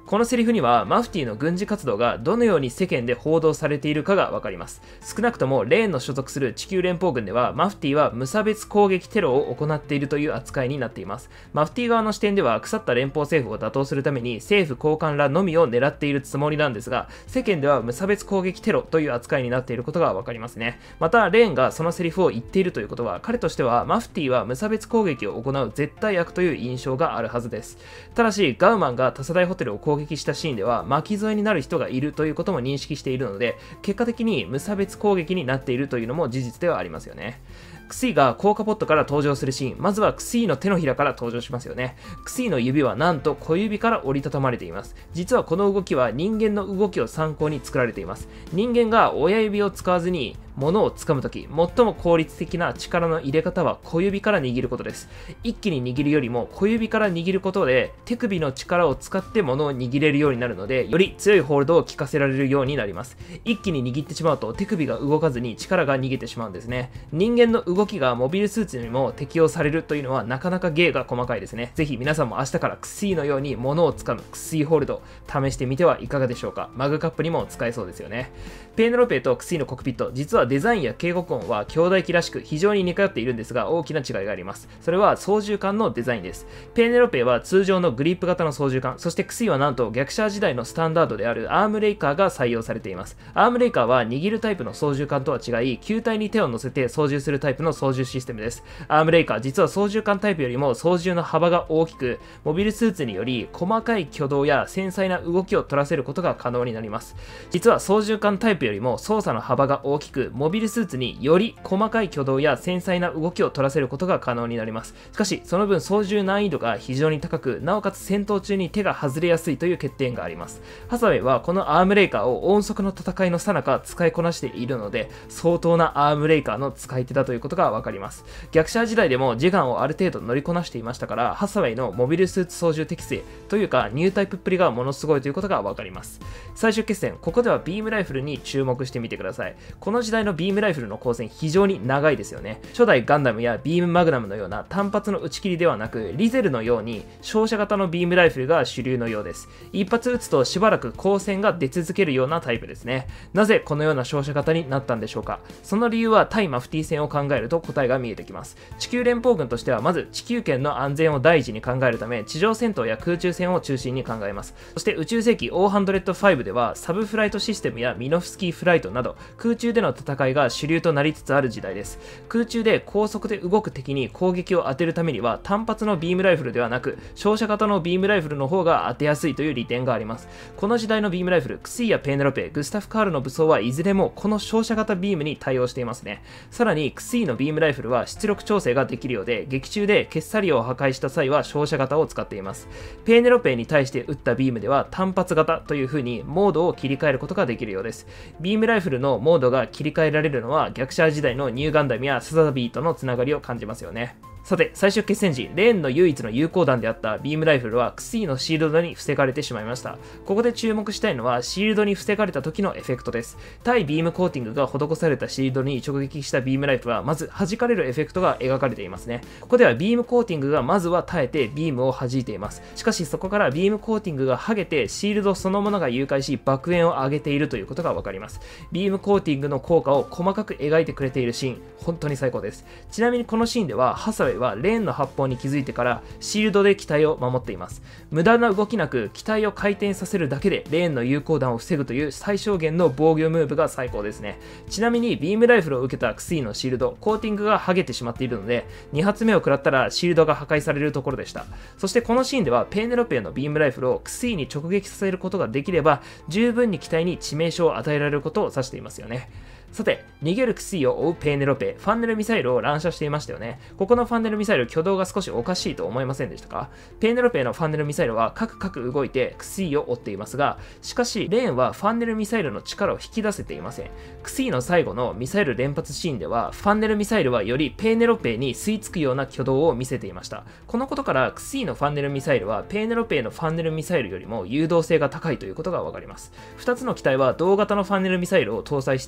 このセリフにはマフティーの軍事活動がどのように世間で報道されているかがわかります。少なくともレーンの所属する地球連邦軍ではマフティーは無差別攻撃テロを行っているという扱いになっています。マフティー側の視点では腐った連邦政府を打倒するために政府高官らのみを狙っているつもりなんですが、世間では無差別攻撃テロという扱いになっていることがわかりますね。またレーンがそのセリフを言っているということは、彼としてはマフティーは無差別攻撃を行う絶対悪という印象があるはずです。ただしガウマンが多世代ホテルを攻撃したシーンでは巻き添えになる人がいるということも認識しているので、結果的に無差別攻撃になっているというのも事実ではありますよね。クスイが効果ポットから登場するシーン、まずはクスイの手のひらから登場しますよね。クスイの指はなんと小指から折りたたまれています。実はこの動きは人間の動きを参考に作られています。人間が親指を使わずに物を掴むとき、最も効率的な力の入れ方は小指から握ることです。一気に握るよりも小指から握ることで手首の力を使って物を握れるようになるので、より強いホールドを効かせられるようになります。一気に握ってしまうと手首が動かずに力が逃げてしまうんですね。人間の動きがモビルスーツにも適用されるというのはなかなか芸が細かいですね。ぜひ皆さんも明日からクスイのように物を掴むクスイホールド試してみてはいかがでしょうか。マグカップにも使えそうですよね。ペーネロペとクスイのコックピット、実はデザインや警告音は兄弟機らしく非常に似通っているんですが、大きな違いがあります。それは操縦桿のデザインです。ペーネロペは通常のグリップ型の操縦桿、そしてクスイはなんと逆シャー時代のスタンダードであるアームレイカーが採用されています。アームレイカーは握るタイプの操縦桿とは違い、球体に手を乗せて操縦するタイプの操縦システムです。アームレイカー、実は操縦桿タイプよりも操縦の幅が大きく、モビルスーツにより細かい挙動や繊細な動きを取らせることが可能になります。実は操縦桿タイプよりも操作の幅が大きく、モビルスーツにより細かい挙動や繊細な動きを取らせることが可能になります。しかし、その分操縦難易度が非常に高く、なおかつ戦闘中に手が外れやすいという欠点があります。ハサウェイはこのアームレイカーを音速の戦いの最中使いこなしているので、相当なアームレイカーの使い手だということがわかります。逆シャー時代でもジガンをある程度乗りこなしていましたから、ハサウェイのモビルスーツ操縦適性というかニュータイプっぷりがものすごいということがわかります。最終決戦、ここではビームライフルに注目してみてください。この時代のビームライフルの光線非常に長いですよね。初代ガンダムやビームマグナムのような単発の打ち切りではなく、リゼルのように照射型のビームライフルが主流のようです。一発撃つとしばらく光線が出続けるようなタイプですね。なぜこのような照射型になったんでしょうか。その理由は対マフティー戦を考えると答えが見えてきます。地球連邦軍としてはまず地球圏の安全を第一に考えるため、地上戦闘や空中戦を中心に考えます。そして宇宙世紀オーハンドレッドファイブではサブフライトシステムやミノフスキーフライトなど空中での戦いが主流となりつつある時代です。空中で高速で動く敵に攻撃を当てるためには単発のビームライフルではなく照射型のビームライフルの方が当てやすいという利点があります。この時代のビームライフル、クスイやペーネロペ、グスタフ・カールの武装はいずれもこの照射型ビームに対応していますね。さらにクスイのビームライフルは出力調整ができるようで、劇中でケッサリオを破壊した際は照射型を使っています。ペーネロペに対して撃ったビームでは単発型という風にモードを切り替えることができるようです。ビームライフルのモードが切り替えられるのは逆シャー時代のニューガンダムやサザビーとのつながりを感じますよね。さて、最終決戦時、レーンの唯一の有効弾であったビームライフルはクスイのシールドに防がれてしまいました。ここで注目したいのはシールドに防がれた時のエフェクトです。対ビームコーティングが施されたシールドに直撃したビームライフルはまず弾かれるエフェクトが描かれていますね。ここではビームコーティングがまずは耐えてビームを弾いています。しかしそこからビームコーティングが剥げてシールドそのものが融解し爆炎を上げているということがわかります。ビームコーティングの効果を細かく描いてくれているシーン、本当に最高です。ちなみにこのシーンではハサウェイはレーンの発砲に気づいてからシールドで機体を守っています。無駄な動きなく機体を回転させるだけでレーンの有効弾を防ぐという最小限の防御ムーブが最高ですね。ちなみにビームライフルを受けたクスイのシールド、コーティングが剥げてしまっているのでに発目を食らったらシールドが破壊されるところでした。そしてこのシーンではペーネロペのビームライフルをクスイに直撃させることができれば十分に機体に致命傷を与えられることを指していますよね。さて、逃げるクスイを追うペーネロペ、ファンネルミサイルを乱射していましたよね。ここのファンネルミサイル、挙動が少しおかしいと思いませんでしたか？ペーネロペのファンネルミサイルはカクカク動いてクスイを追っていますが、しかしレーンはファンネルミサイルの力を引き出せていません。クスイの最後のミサイル連発シーンでは、ファンネルミサイルはよりペーネロペに吸い付くような挙動を見せていました。このことから、クスイのファンネルミサイルはペーネロペのファンネルミサイルよりも誘導性が高いということがわかります。ふたつの機体は同型のファンネルミサイルを搭載しているので、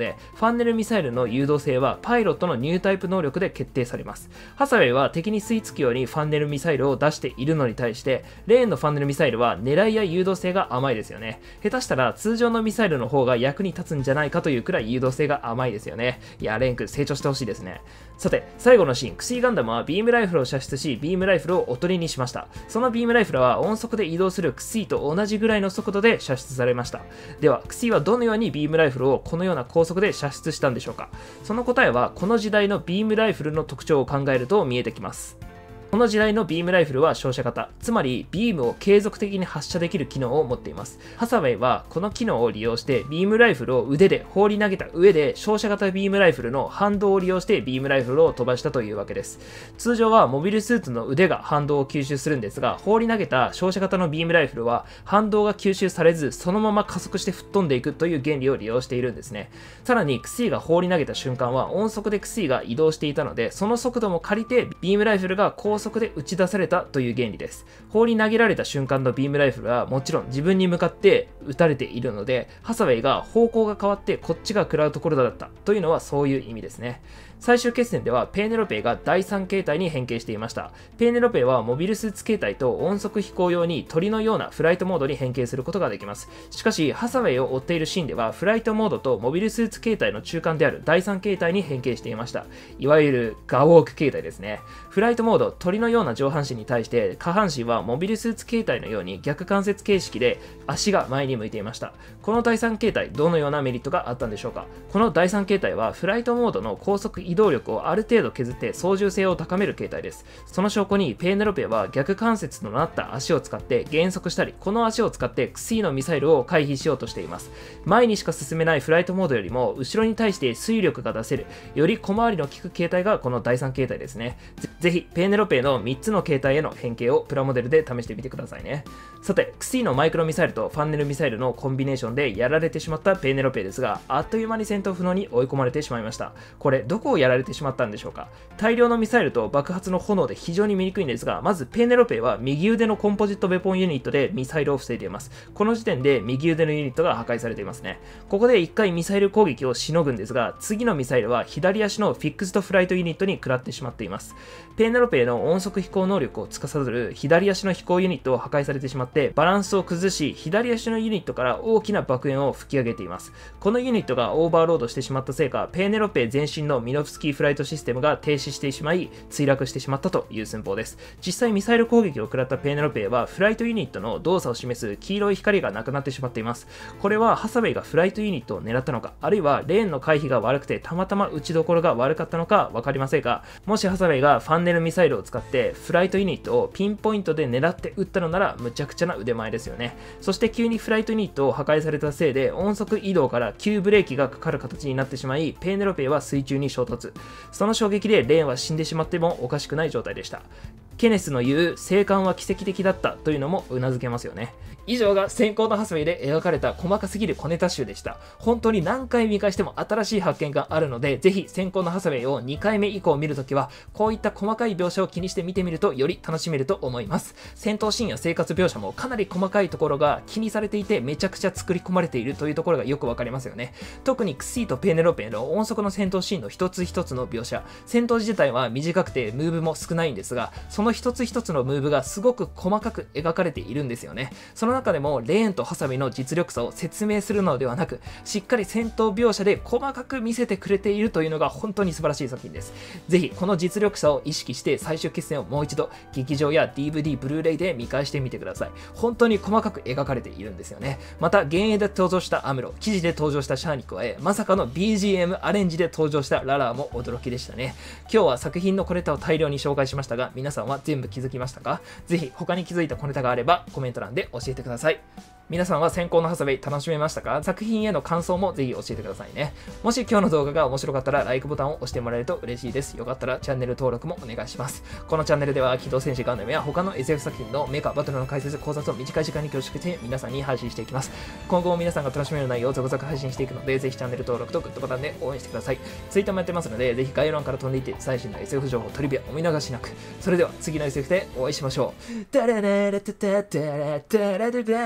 で、ファンネルミサイルの誘導性はパイロットのニュータイプ能力で決定されます。ハサウェイは敵に吸い付くようにファンネルミサイルを出しているのに対して、レーンのファンネルミサイルは狙いや誘導性が甘いですよね。下手したら通常のミサイルの方が役に立つんじゃないかというくらい誘導性が甘いですよね。いや、レーン君成長してほしいですね。さて、最後のシーン、クシーガンダムはビームライフルを射出し、ビームライフルをおとりにしました。そのビームライフルは音速で移動するクシーと同じぐらいの速度で射出されました。では、クシーはどのようにビームライフルをこのような高速で射出したんでしょうか。その答えは、この時代のビームライフルの特徴を考えると見えてきます。この時代のビームライフルは照射型、つまりビームを継続的に発射できる機能を持っています。ハサウェイはこの機能を利用してビームライフルを腕で放り投げた上で照射型ビームライフルの反動を利用してビームライフルを飛ばしたというわけです。通常はモビルスーツの腕が反動を吸収するんですが、放り投げた照射型のビームライフルは反動が吸収されずそのまま加速して吹っ飛んでいくという原理を利用しているんですね。さらにクシーが放り投げた瞬間は音速でクシーが移動していたので、その速度も借りてビームライフルが高速で打ち出されたという原理です。放り投げられた瞬間のビームライフルはもちろん自分に向かって撃たれているので、ハサウェイが方向が変わってこっちが食らうところだったというのはそういう意味ですね。最終決戦ではペーネロペイがだいさん形態に変形していました。ペーネロペイはモビルスーツ形態と音速飛行用に鳥のようなフライトモードに変形することができます。しかしハサウェイを追っているシーンではフライトモードとモビルスーツ形態の中間であるだいさん形態に変形していました。いわゆるガウォーク形態ですね。フライトモード、鳥のような上半身に対して下半身はモビルスーツ形態のように逆関節形式で足が前に向いていました。このだいさん形態、どのようなメリットがあったんでしょうか。このだいさん形態はフライトモードの高速移動力をある程度削って操縦性を高める形態です。その証拠にペーネロペは逆関節のなった足を使って減速したり、この足を使ってクシーのミサイルを回避しようとしています。前にしか進めないフライトモードよりも後ろに対して推力が出せる、より小回りの利く形態がこのだいさん形態ですね。ぜ, ぜひペーネロペのみっつの形態への変形をプラモデルで試してみてくださいね。さて、クシーのマイクロミサイルとファンネルミサイルのコンビネーションでやられてしまったペーネロペですが、あっという間に戦闘不能に追い込まれてしまいました。これどこをやられてしまったんでしょうか。大量のミサイルと爆発の炎で非常に見にくいんですが、まずペーネロペは右腕のコンポジットベポンユニットでミサイルを防いでいます。この時点で右腕のユニットが破壊されていますね。ここでいっかいミサイル攻撃をしのぐんですが、次のミサイルは左足のフィックスドフライトユニットに食らってしまっています。ペーネロペの音速飛行能力を司る左足の飛行ユニットを破壊されてしまってバランスを崩し、左足のユニットから大きな爆炎を吹き上げています。このユニットがオーバーロードしてしまったせいか、ペーネロペ全身のミノフスキーフライトシステムが停止してしまい墜落してしまったという寸法です。実際ミサイル攻撃を食らったペーネロペはフライトユニットの動作を示す黄色い光がなくなってしまっています。これはハサウェイがフライトユニットを狙ったのか、あるいはレーンの回避が悪くてたまたま打ちどころが悪かったのか分かりませんが、もしハサウェイがファンネルミサイルを使ってフライトユニットをピンポイントで狙って撃ったのならむちゃくちゃな腕前ですよね。そして急にフライトユニットを破壊されたせいで音速移動から急ブレーキがかかる形になってしまい、ペーネロペは水中に衝突。その衝撃でレーンは死んでしまってもおかしくない状態でした。ケネスの言う生還は奇跡的だったというのもうなずけますよね。以上が先行のハサウェイで描かれた細かすぎる小ネタ集でした。本当に何回見返しても新しい発見があるので、ぜひ先行のハサウェイをにかいめ以降見るときはこういった細かい描写を気にして見てみるとより楽しめると思います。戦闘シーンや生活描写もかなり細かいところが気にされていてめちゃくちゃ作り込まれているというところがよくわかりますよね。特にクシーとペーネロペの音速の戦闘シーンの一つ一つの描写、戦闘自体は短くてムーブも少ないんですが、その一つ一つのムーブがすごく細かく描かれているんですよね。その中でもレーンとハサウェイの実力差を説明するのではなく、しっかり戦闘描写で細かく見せてくれているというのが本当に素晴らしい作品です。ぜひこの実力差を意識して最終決戦をもう一度劇場や ディーブイディー、ブルーレイで見返してみてください。本当に細かく描かれているんですよね。また幻影で登場したアムロ、記事で登場したシャアに加え、まさかの ビージーエム アレンジで登場したララーも驚きでしたね。今日は作品の小ネタを大量に紹介しましたが、皆さんは全部気づきましたか？ぜひ他に気づいた小ネタがあればコメント欄で教えてください。皆さんは先行のハサウェイ楽しめましたか？作品への感想もぜひ教えてくださいね。もし今日の動画が面白かったら ライク ボタンを押してもらえると嬉しいです。よかったらチャンネル登録もお願いします。このチャンネルでは機動戦士ガンダムや他の エスエフ 作品のメカバトルの解説考察を短い時間に凝縮して皆さんに配信していきます。今後も皆さんが楽しめる内容を続々配信していくので、ぜひチャンネル登録とグッドボタンで応援してください。Twitter もやってますので、ぜひ概要欄から飛んでいって最新の エスエフ 情報トリビアお見逃しなく。それでは次の エスエフ でお会いしましょう。タラララタタタラタララララタ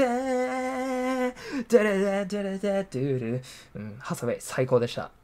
ー、テレレテレテトゥル、うん、ハサウェイ最高でした。